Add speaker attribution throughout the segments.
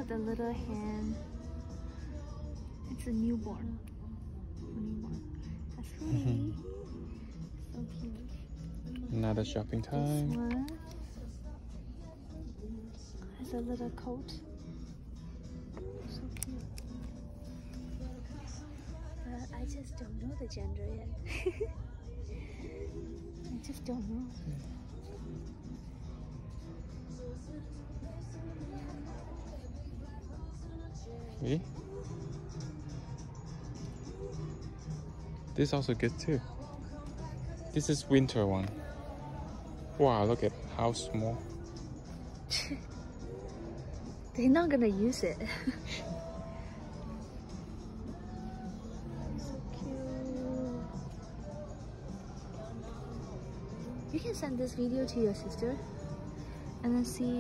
Speaker 1: at the little hand. It's a newborn. That's pretty. So cute.
Speaker 2: Another shopping
Speaker 1: This
Speaker 2: time.
Speaker 1: one has a little coat. So cute. I just don't know the gender yet. I just don't know.
Speaker 2: See? This also good too. This is winter one. Wow, look at how small.
Speaker 1: They're not gonna use it. So cute. You can send this video to your sister and then see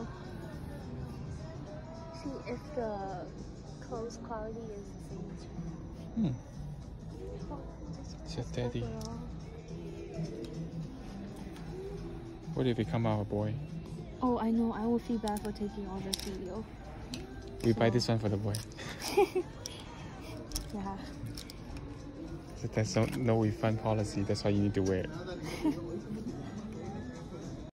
Speaker 1: if the clothes quality is the same. Oh,
Speaker 2: It's your daddy.
Speaker 1: overall.
Speaker 2: What if it come out a boy?
Speaker 1: Oh, I know. I will feel bad for taking all this video.
Speaker 2: We buy this one for the boy.
Speaker 1: Yeah.
Speaker 2: So there's no refund policy. That's why you need to wear it.